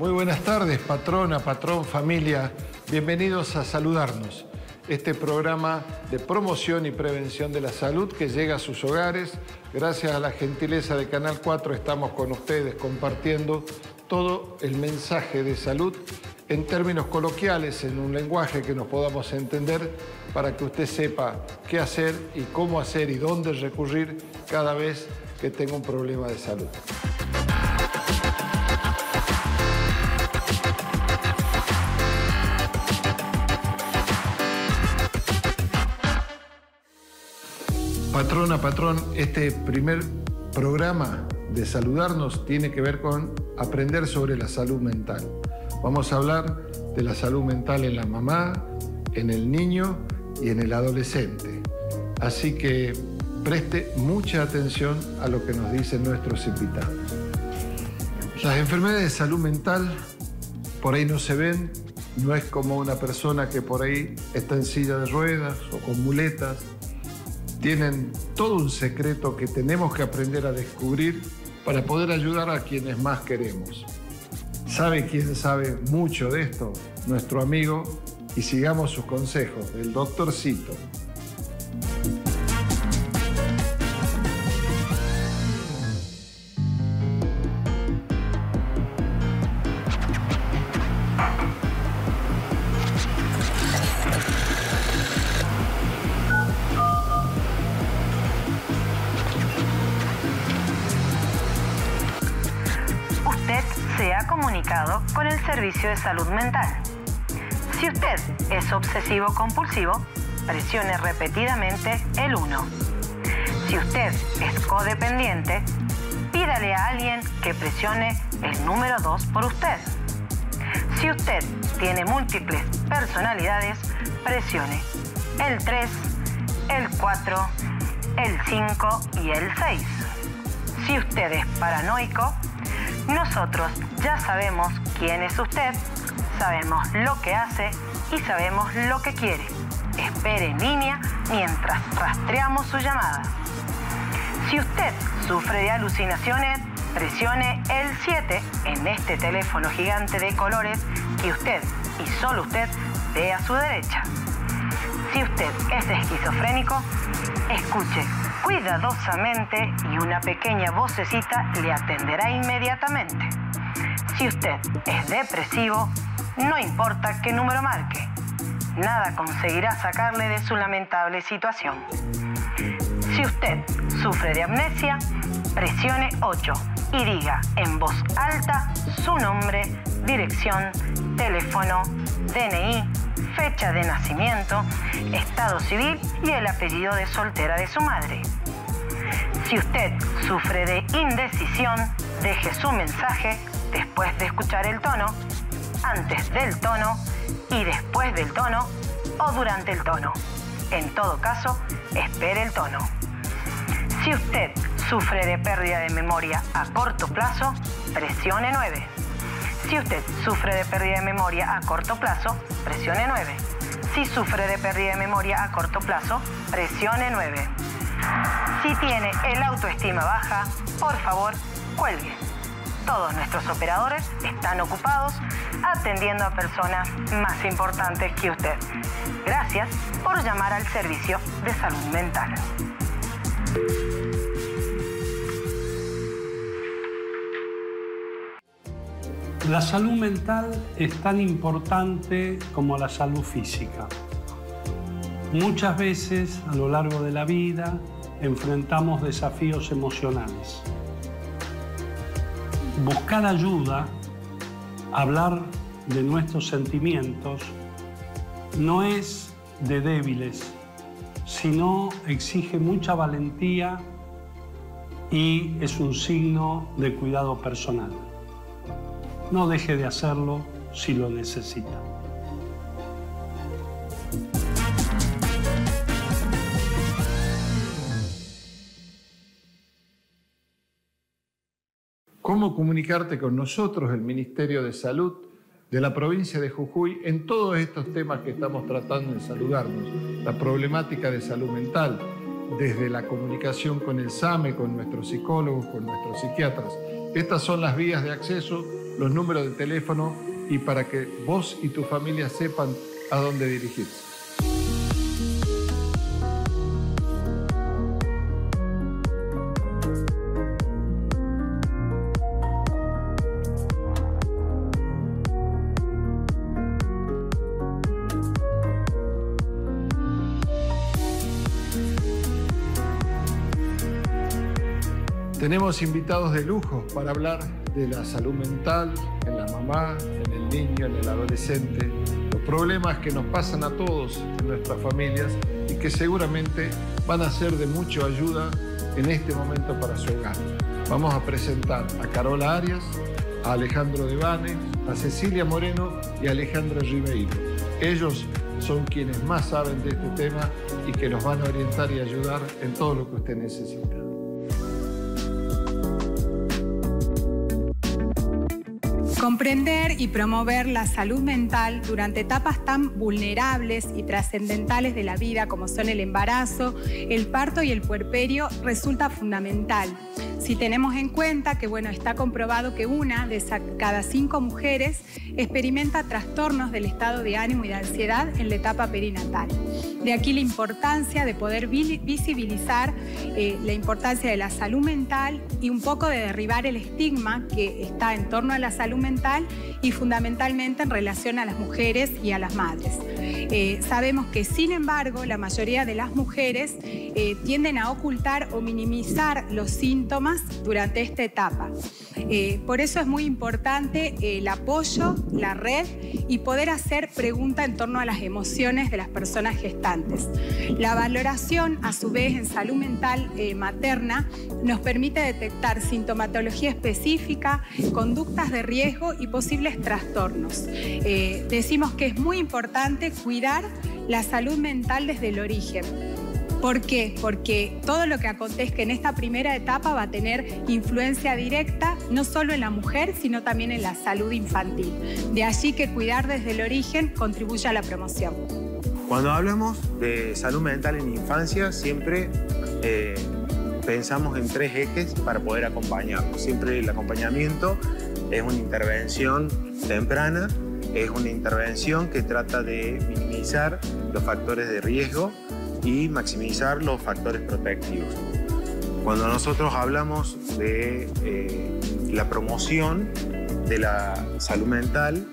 Muy buenas tardes, patrona, patrón, familia. Bienvenidos a Saludarnos, este programa de promoción y prevención de la salud que llega a sus hogares. Gracias a la gentileza de Canal 4 estamos con ustedes compartiendo todo el mensaje de salud en términos coloquiales, en un lenguaje que nos podamos entender, para que usted sepa qué hacer y cómo hacer y dónde recurrir cada vez que tenga un problema de salud. Patrona, patrón, este primer programa de Saludarnos tiene que ver con aprender sobre la salud mental. Vamos a hablar de la salud mental en la mamá, en el niño y en el adolescente. Así que preste mucha atención a lo que nos dicen nuestros invitados. Las enfermedades de salud mental por ahí no se ven, no es como una persona que por ahí está en silla de ruedas o con muletas. Tienen todo un secreto que tenemos que aprender a descubrir para poder ayudar a quienes más queremos. ¿Sabe quién sabe mucho de esto? Nuestro amigo, y sigamos sus consejos, el doctorcito. Con el Servicio de Salud Mental. Si usted es obsesivo-compulsivo, presione repetidamente el 1. Si usted es codependiente, pídale a alguien que presione el número 2 por usted. Si usted tiene múltiples personalidades, presione el 3, el 4, el 5 y el 6. Si usted es paranoico, nosotros ya sabemos quién es usted, sabemos lo que hace y sabemos lo que quiere. Espere en línea mientras rastreamos su llamada. Si usted sufre de alucinaciones, presione el 7 en este teléfono gigante de colores que usted y solo usted ve a su derecha. Si usted es esquizofrénico, escuche cuidadosamente y una pequeña vocecita le atenderá inmediatamente. Si usted es depresivo, no importa qué número marque, nada conseguirá sacarle de su lamentable situación. Si usted sufre de amnesia, presione 8 y diga en voz alta su nombre, dirección, teléfono, DNI, fecha de nacimiento, estado civil y el apellido de soltera de su madre. Si usted sufre de indecisión, deje su mensaje después de escuchar el tono, antes del tono y después del tono o durante el tono. En todo caso, espere el tono. Si usted sufre de pérdida de memoria a corto plazo, presione 9. Si usted sufre de pérdida de memoria a corto plazo, presione 9. Si sufre de pérdida de memoria a corto plazo, presione 9. Si tiene el autoestima baja, por favor, cuelgue. Todos nuestros operadores están ocupados atendiendo a personas más importantes que usted. Gracias por llamar al Servicio de Salud Mental. La salud mental es tan importante como la salud física. Muchas veces a lo largo de la vida enfrentamos desafíos emocionales. Buscar ayuda, hablar de nuestros sentimientos, no es de débiles, sino exige mucha valentía y es un signo de cuidado personal. No deje de hacerlo si lo necesita. ¿Cómo comunicarte con nosotros, el Ministerio de Salud de la provincia de Jujuy, en todos estos temas que estamos tratando en Saludarnos? La problemática de salud mental, desde la comunicación con el SAME, con nuestros psicólogos, con nuestros psiquiatras, Estas son las vías de acceso, los números de teléfono y para que vos y tu familia sepan a dónde dirigirse. Tenemos invitados de lujo para hablar de la salud mental en la mamá, en el niño, en el adolescente, los problemas que nos pasan a todos en nuestras familias y que seguramente van a ser de mucha ayuda en este momento para su hogar. Vamos a presentar a Carola Arias, a Alejandro Devane, a Cecilia Moreno y a Alejandra Ribeiro. Ellos son quienes más saben de este tema y que los van a orientar y ayudar en todo lo que usted necesita. Comprender y promover la salud mental durante etapas tan vulnerables y trascendentales de la vida como son el embarazo, el parto y el puerperio resulta fundamental. Si tenemos en cuenta que está comprobado que una de cada 5 mujeres experimenta trastornos del estado de ánimo y de ansiedad en la etapa perinatal. De aquí la importancia de poder visibilizar la importancia de la salud mental y un poco de derribar el estigma que está en torno a la salud mental y fundamentalmente en relación a las mujeres y a las madres. Sabemos que, sin embargo, la mayoría de las mujeres tienden a ocultar o minimizar los síntomas durante esta etapa. Por eso es muy importante el apoyo, la red y poder hacer preguntas en torno a las emociones de las personas gestantes. La valoración, a su vez, en salud mental materna nos permite detectar sintomatología específica, conductas de riesgo y posibles trastornos. Decimos que es muy importante cuidar la salud mental desde el origen. ¿Por qué? Porque todo lo que acontezca en esta primera etapa va a tener influencia directa no solo en la mujer, sino también en la salud infantil. De allí que cuidar desde el origen contribuye a la promoción. Cuando hablamos de salud mental en infancia, siempre pensamos en 3 ejes para poder acompañarlo. Siempre el acompañamiento es una intervención temprana, es una intervención que trata de minimizar los factores de riesgo y maximizar los factores protectivos. Cuando nosotros hablamos de la promoción de la salud mental,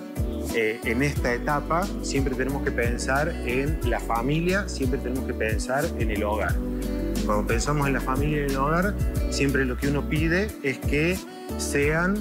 en esta etapa siempre tenemos que pensar en la familia, siempre tenemos que pensar en el hogar. Cuando pensamos en la familia y en el hogar, siempre lo que uno pide es que sean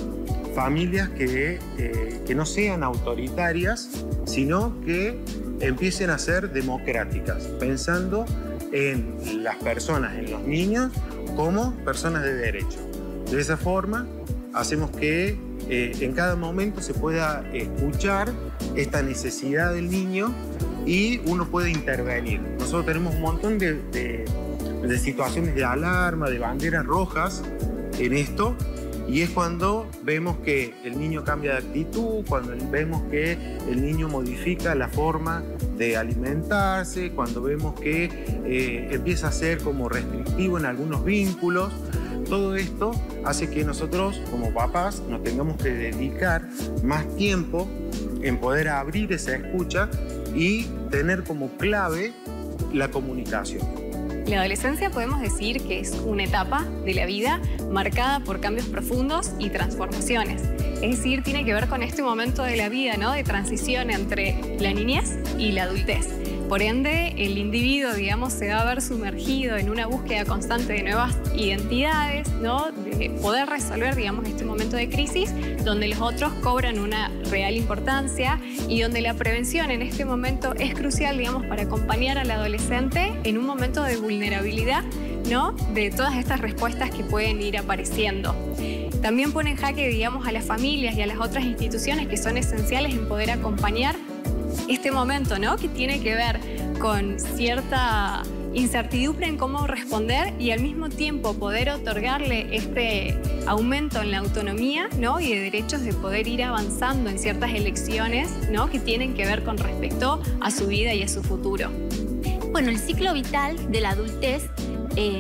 familias que no sean autoritarias, sino que empiecen a ser democráticas, pensando en las personas, en los niños, como personas de derecho. De esa forma, hacemos que en cada momento se pueda escuchar esta necesidad del niño y uno puede intervenir. Nosotros tenemos un montón de situaciones de alarma, de banderas rojas en esto, y es cuando vemos que el niño cambia de actitud, cuando vemos que el niño modifica la forma de alimentarse, cuando vemos que empieza a ser como restrictivo en algunos vínculos. Todo esto hace que nosotros, como papás, nos tengamos que dedicar más tiempo en poder abrir esa escucha y tener como clave la comunicación. La adolescencia podemos decir que es una etapa de la vida marcada por cambios profundos y transformaciones. Es decir, tiene que ver con este momento de la vida, ¿no?, de transición entre la niñez y la adultez. Por ende, el individuo, digamos, se va a ver sumergido en una búsqueda constante de nuevas identidades, ¿no?, de poder resolver, digamos, este momento de crisis, donde los otros cobran una real importancia y donde la prevención en este momento es crucial, digamos, para acompañar al adolescente en un momento de vulnerabilidad, ¿no?, de todas estas respuestas que pueden ir apareciendo. También pone en jaque, digamos, a las familias y a las otras instituciones que son esenciales en poder acompañar este momento, ¿no?, que tiene que ver con cierta incertidumbre en cómo responder y al mismo tiempo poder otorgarle este aumento en la autonomía, ¿no?, y de derechos de poder ir avanzando en ciertas elecciones, ¿no?, que tienen que ver con respecto a su vida y a su futuro. Bueno, el ciclo vital de la adultez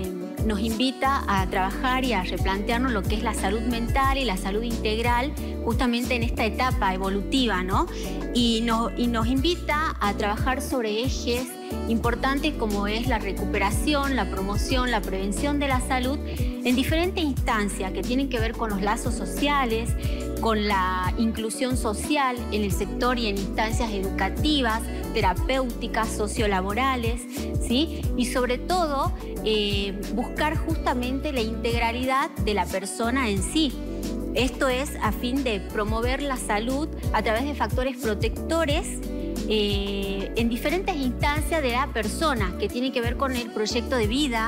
nos invita a trabajar y a replantearnos lo que es la salud mental y la salud integral justamente en esta etapa evolutiva, ¿no? Y nos invita a trabajar sobre ejes importantes como es la recuperación, la promoción, la prevención de la salud en diferentes instancias que tienen que ver con los lazos sociales, con la inclusión social en el sector y en instancias educativas, terapéuticas, sociolaborales, ¿sí? Y sobre todo buscar justamente la integralidad de la persona en sí. Esto es a fin de promover la salud a través de factores protectores en diferentes instancias de la persona, que tiene que ver con el proyecto de vida,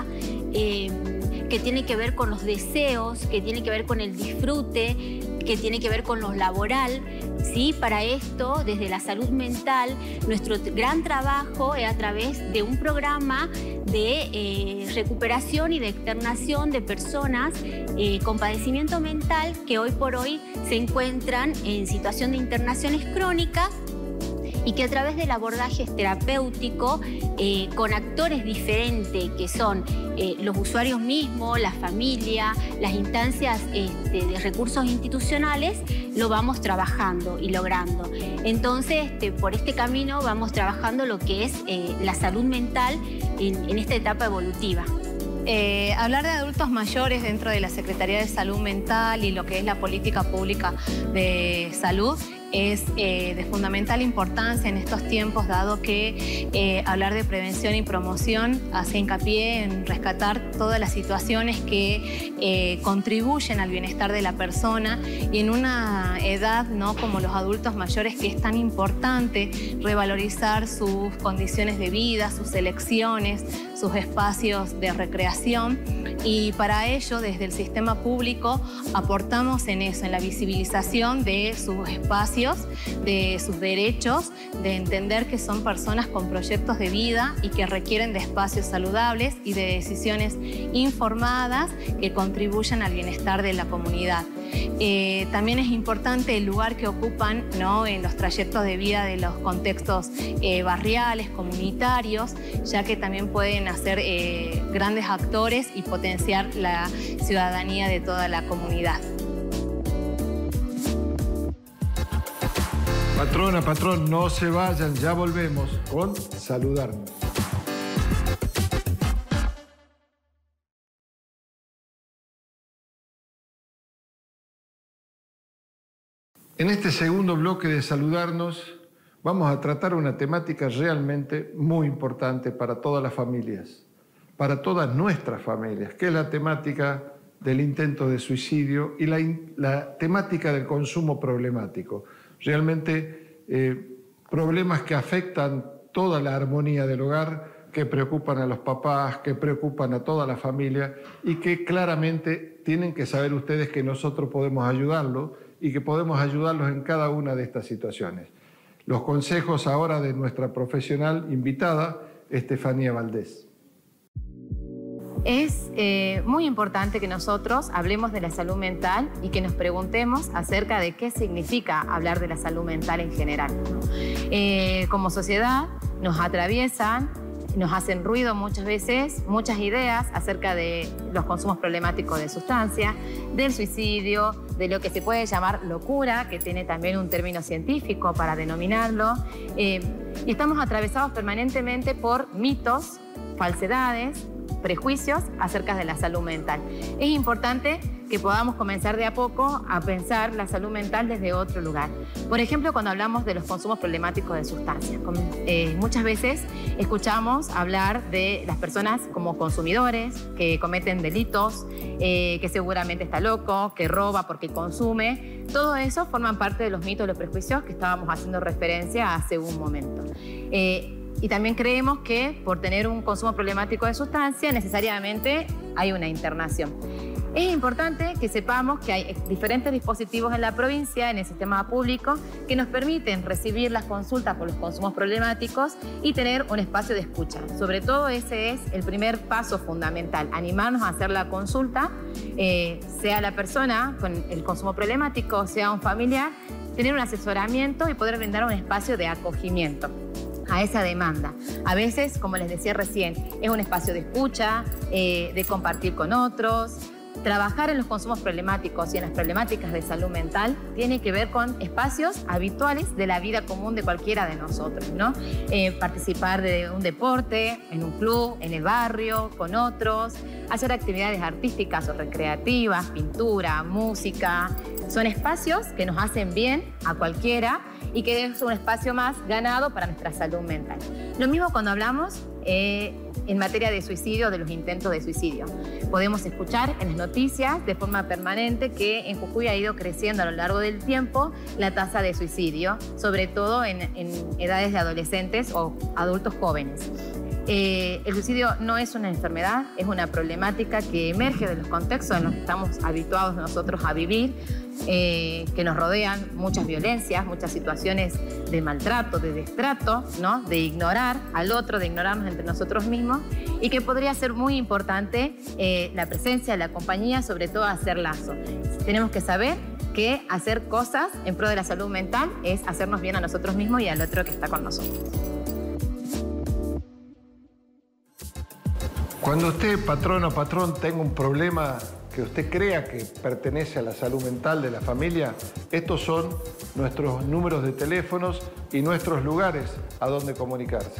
que tiene que ver con los deseos, que tiene que ver con el disfrute, que tiene que ver con lo laboral, ¿sí? Para esto, desde la salud mental, nuestro gran trabajo es a través de un programa de recuperación y de externación de personas con padecimiento mental que hoy por hoy se encuentran en situación de internaciones crónicas y que a través del abordaje terapéutico con actores diferentes que son los usuarios mismos, la familia, las instancias de recursos institucionales, lo vamos trabajando y logrando. Entonces, por este camino vamos trabajando lo que es la salud mental en esta etapa evolutiva. Hablar de adultos mayores dentro de la Secretaría de Salud Mental y lo que es la política pública de salud es de fundamental importancia en estos tiempos, dado que hablar de prevención y promoción hace hincapié en rescatar todas las situaciones que contribuyen al bienestar de la persona, y en una edad, ¿no?, como los adultos mayores, que es tan importante revalorizar sus condiciones de vida, sus elecciones, sus espacios de recreación. Y para ello, desde el sistema público, aportamos en eso, en la visibilización de sus espacios, de sus derechos, de entender que son personas con proyectos de vida y que requieren de espacios saludables y de decisiones informadas que contribuyan al bienestar de la comunidad. También es importante el lugar que ocupan, ¿no?, en los trayectos de vida de los contextos barriales, comunitarios, ya que también pueden ser grandes actores y potenciar la ciudadanía de toda la comunidad. Patrona, patrón, no se vayan, ya volvemos con Saludarnos. En este segundo bloque de Saludarnos vamos a tratar una temática realmente muy importante para todas las familias, para todas nuestras familias, que es la temática del intento de suicidio y la temática del consumo problemático. Realmente problemas que afectan toda la armonía del hogar, que preocupan a los papás, que preocupan a toda la familia y que claramente tienen que saber ustedes que nosotros podemos ayudarlos y que podemos ayudarlos en cada una de estas situaciones. Los consejos ahora de nuestra profesional invitada, Estefanía Valdés. Es muy importante que nosotros hablemos de la salud mental y que nos preguntemos acerca de qué significa hablar de la salud mental en general. Como sociedad nos atraviesan, nos hacen ruido muchas veces, muchas ideas acerca de los consumos problemáticos de sustancias, del suicidio, de lo que se puede llamar locura, que tiene también un término científico para denominarlo. Y estamos atravesados permanentemente por mitos, falsedades, prejuicios acerca de la salud mental. Es importante que podamos comenzar de a poco a pensar la salud mental desde otro lugar. Por ejemplo, cuando hablamos de los consumos problemáticos de sustancias, muchas veces escuchamos hablar de las personas como consumidores, que cometen delitos, que seguramente está loco, que roba porque consume. Todo eso forman parte de los mitos y los prejuicios que estábamos haciendo referencia hace un momento. Y también creemos que por tener un consumo problemático de sustancia necesariamente hay una internación. Es importante que sepamos que hay diferentes dispositivos en la provincia, en el sistema público, que nos permiten recibir las consultas por los consumos problemáticos y tener un espacio de escucha. Sobre todo ese es el primer paso fundamental, animarnos a hacer la consulta, sea la persona con el consumo problemático, sea un familiar, tener un asesoramiento y poder brindar un espacio de acogimiento. a esa demanda. A veces, como les decía recién, es un espacio de escucha, de compartir con otros. Trabajar en los consumos problemáticos y en las problemáticas de salud mental tiene que ver con espacios habituales de la vida común de cualquiera de nosotros, ¿no? Participar de un deporte, en un club, en el barrio, con otros, hacer actividades artísticas o recreativas, pintura, música. Son espacios que nos hacen bien a cualquiera y que es un espacio más ganado para nuestra salud mental. Lo mismo cuando hablamos en materia de suicidio, de los intentos de suicidio. Podemos escuchar en las noticias de forma permanente que en Jujuy ha ido creciendo a lo largo del tiempo la tasa de suicidio, sobre todo en edades de adolescentes o adultos jóvenes. El suicidio no es una enfermedad, es una problemática que emerge de los contextos en los que estamos habituados nosotros a vivir, que nos rodean muchas violencias, muchas situaciones de maltrato, de destrato, ¿no? De ignorar al otro, de ignorarnos entre nosotros mismos, y que podría ser muy importante la presencia, la compañía, sobre todo hacer lazo. Tenemos que saber que hacer cosas en pro de la salud mental es hacernos bien a nosotros mismos y al otro que está con nosotros. Cuando usted, patrón o patrón, tenga un problema que usted crea que pertenece a la salud mental de la familia, estos son nuestros números de teléfonos y nuestros lugares a donde comunicarse.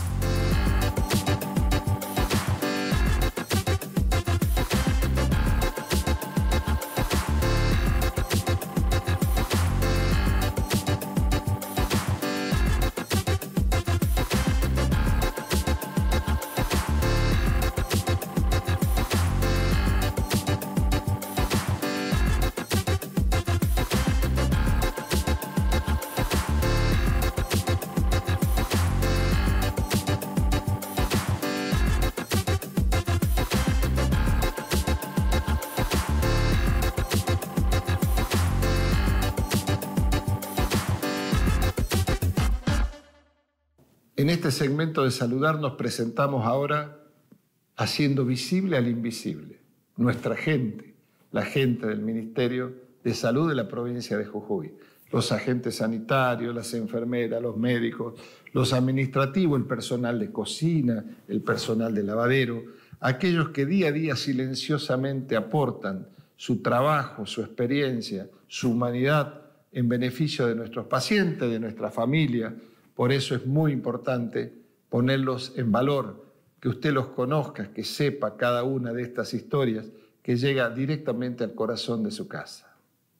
En este segmento de Saludarnos presentamos ahora Haciendo Visible al Invisible, nuestra gente, la gente del Ministerio de Salud de la provincia de Jujuy, los agentes sanitarios, las enfermeras, los médicos, los administrativos, el personal de cocina, el personal de lavadero, aquellos que día a día silenciosamente aportan su trabajo, su experiencia, su humanidad en beneficio de nuestros pacientes, de nuestra familia. Por eso es muy importante ponerlos en valor, que usted los conozca, que sepa cada una de estas historias que llega directamente al corazón de su casa.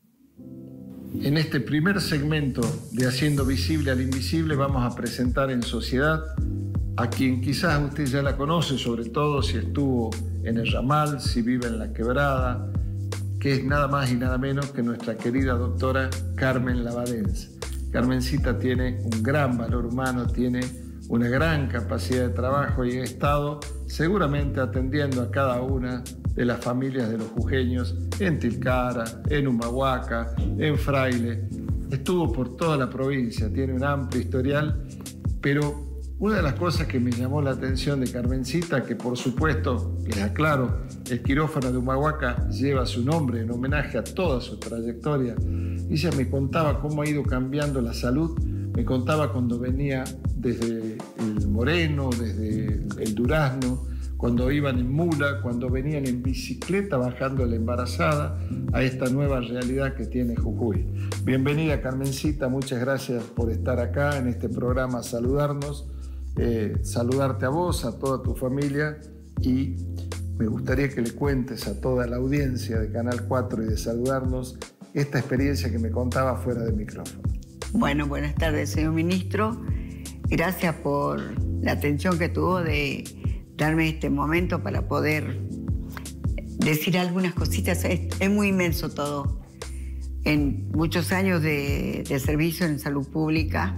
En este primer segmento de Haciendo Visible al Invisible vamos a presentar en sociedad a quien quizás usted ya la conoce, sobre todo si estuvo en el ramal, si vive en la quebrada, que es nada más y nada menos que nuestra querida doctora Carmen Lavadense. Carmencita tiene un gran valor humano, tiene una gran capacidad de trabajo y ha estado seguramente atendiendo a cada una de las familias de los jujeños en Tilcara, en Humahuaca, en Fraile. Estuvo por toda la provincia, tiene un amplio historial, pero una de las cosas que me llamó la atención de Carmencita, que por supuesto, les aclaro, el quirófano de Humahuaca lleva su nombre en homenaje a toda su trayectoria. Ella me contaba cómo ha ido cambiando la salud, me contaba cuando venía desde el Moreno, desde el Durazno, cuando iban en mula, cuando venían en bicicleta bajando la embarazada a esta nueva realidad que tiene Jujuy. Bienvenida, Carmencita, muchas gracias por estar acá en este programa Saludarnos. Saludarte a vos, a toda tu familia, y me gustaría que le cuentes a toda la audiencia de Canal 4 y de Saludarnos esta experiencia que me contaba fuera del micrófono. Bueno, buenas tardes, señor ministro. Gracias por la atención que tuvo de darme este momento para poder decir algunas cositas. Es muy inmenso todo. En muchos años de servicio en salud pública,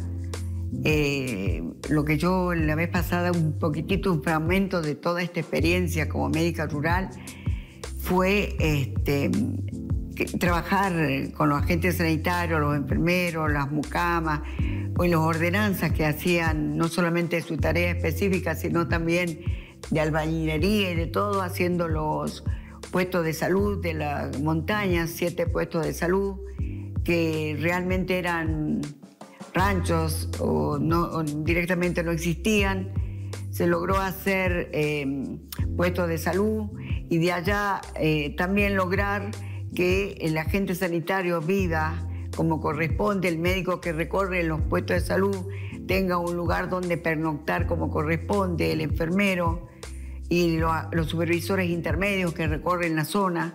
lo que yo la vez pasada, un poquitito, un fragmento de toda esta experiencia como médica rural, fue trabajar con los agentes sanitarios, los enfermeros, las mucamas, o en las ordenanzas que hacían no solamente su tarea específica, sino también de albañilería y de todo, haciendo los puestos de salud de las montañas, 7 puestos de salud, que realmente eran ranchos o directamente no existían. Se logró hacer puestos de salud y de allá también lograr que el agente sanitario viva como corresponde, el médico que recorre los puestos de salud tenga un lugar donde pernoctar como corresponde, el enfermero y los supervisores intermedios que recorren la zona.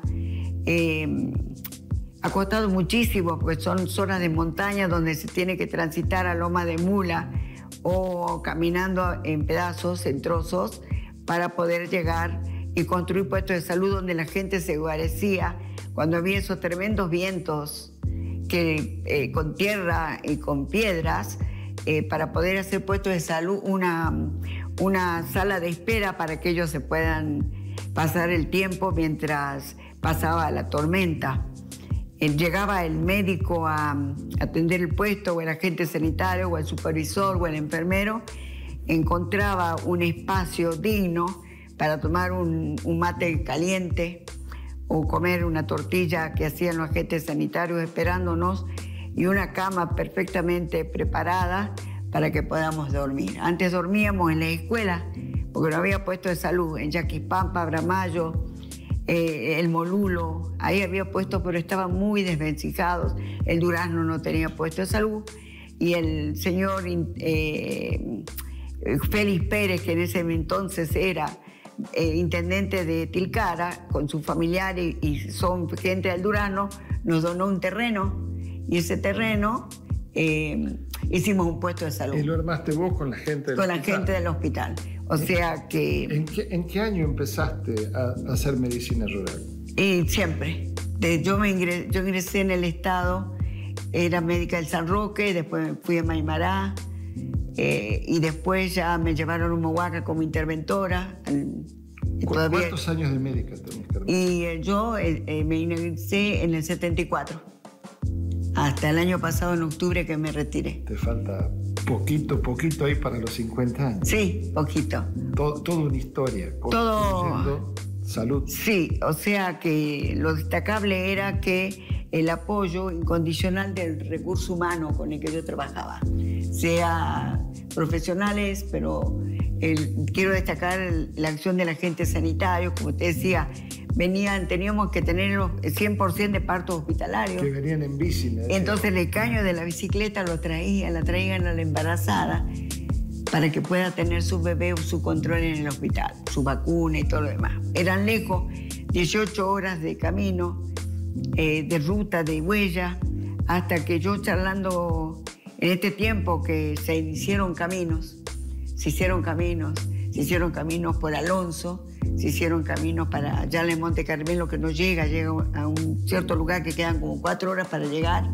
Ha costado muchísimo porque son zonas de montaña donde se tiene que transitar a loma de mula o caminando en pedazos, en trozos, para poder llegar y construir puestos de salud donde la gente se guarecía cuando había esos tremendos vientos que, con tierra y con piedras, para poder hacer puestos de salud, una sala de espera para que ellos se puedan pasar el tiempo mientras pasaba la tormenta. Llegaba el médico a atender el puesto, o el agente sanitario, o el supervisor, o el enfermero, encontraba un espacio digno para tomar un mate caliente o comer una tortilla que hacían los agentes sanitarios esperándonos y una cama perfectamente preparada para que podamos dormir. Antes dormíamos en la escuela porque no había puesto de salud, en Yaquipampa, Bramayo, el Molulo, ahí había puestos, pero estaban muy desvencijados. El Durazno no tenía puesto de salud y el señor Félix Pérez, que en ese entonces era intendente de Tilcara, con sus familiares y son gente del Durazno, nos donó un terreno y ese terreno hicimos un puesto de salud. ¿Y lo armaste vos con la gente del hospital? Con la gente del hospital. O sea que... ¿En qué año empezaste a hacer medicina rural? Y siempre. Yo ingresé en el Estado, era médica del San Roque, después fui a Maimará, y después ya me llevaron a Humahuaca como interventora. ¿Cuántos años de médica tenés, Carmen? Y yo me ingresé en el 74. Hasta el año pasado, en octubre, que me retiré. Te falta poquito ahí para los 50 años. Sí, poquito. Toda una historia. Todo. Salud. Sí, o sea que lo destacable era que el apoyo incondicional del recurso humano con el que yo trabajaba, sea profesionales, pero quiero destacar la acción del agente sanitario, como te decía, teníamos que tener el 100% de partos hospitalarios. Que venían en bici. Entonces el caño de la bicicleta la traían a la embarazada para que pueda tener su bebé o su control en el hospital, su vacuna y todo lo demás. Eran lejos, 18 horas de camino, de ruta, de huella, hasta que yo charlando en este tiempo que se hicieron caminos por Alonso, se hicieron caminos para allá en Monte Carmelo, que no llega a un cierto lugar que quedan como 4 horas para llegar.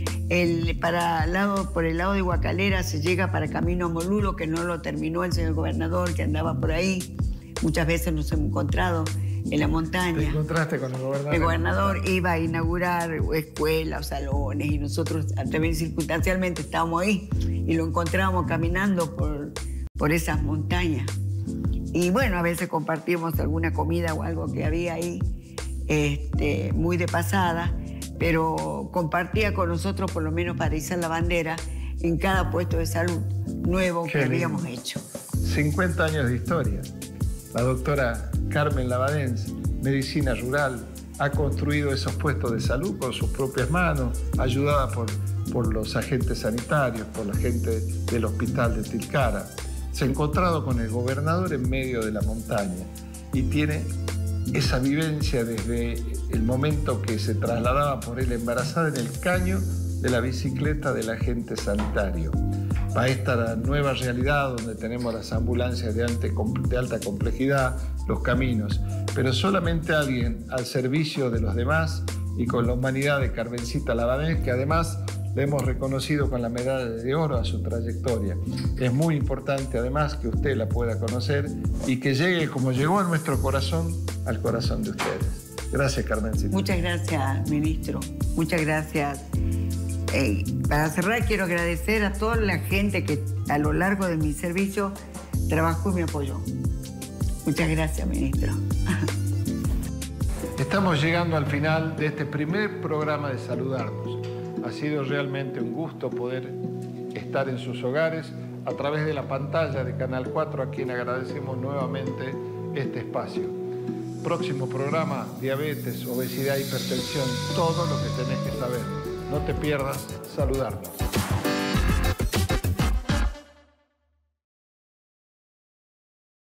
Por el lado de Huacalera se llega para Camino Molulo, que no lo terminó el señor gobernador, que andaba por ahí. Muchas veces nos hemos encontrado en la montaña. ¿Te encontraste con el gobernador? El gobernador iba a inaugurar escuelas, salones, y nosotros también circunstancialmente estábamos ahí y lo encontrábamos caminando por esas montañas. Y bueno, a veces compartimos alguna comida o algo que había ahí, muy de pasada, pero compartía con nosotros por lo menos para izar la bandera en cada puesto de salud nuevo que habíamos hecho. 50 años de historia. La doctora Carmen Labadens, medicina rural, ha construido esos puestos de salud con sus propias manos, ayudada por los agentes sanitarios, por la gente del hospital de Tilcara. Se ha encontrado con el gobernador en medio de la montaña y tiene esa vivencia desde el momento que se trasladaba por él embarazada en el caño de la bicicleta del agente sanitario. Para esta nueva realidad donde tenemos las ambulancias de alta complejidad, los caminos, pero solamente alguien al servicio de los demás y con la humanidad de Carmencita Labadens, que además le hemos reconocido con la medalla de oro a su trayectoria. Es muy importante además que usted la pueda conocer y que llegue como llegó a nuestro corazón, al corazón de ustedes. Gracias, Carmencita. Muchas gracias, ministro. Muchas gracias. Para cerrar, quiero agradecer a toda la gente que a lo largo de mi servicio trabajó y me apoyó. Muchas gracias, ministro. Estamos llegando al final de este primer programa de Saludarnos. Ha sido realmente un gusto poder estar en sus hogares a través de la pantalla de Canal 4, a quien agradecemos nuevamente este espacio. Próximo programa, diabetes, obesidad, hipertensión, todo lo que tenés que saber. No te pierdas saludarnos.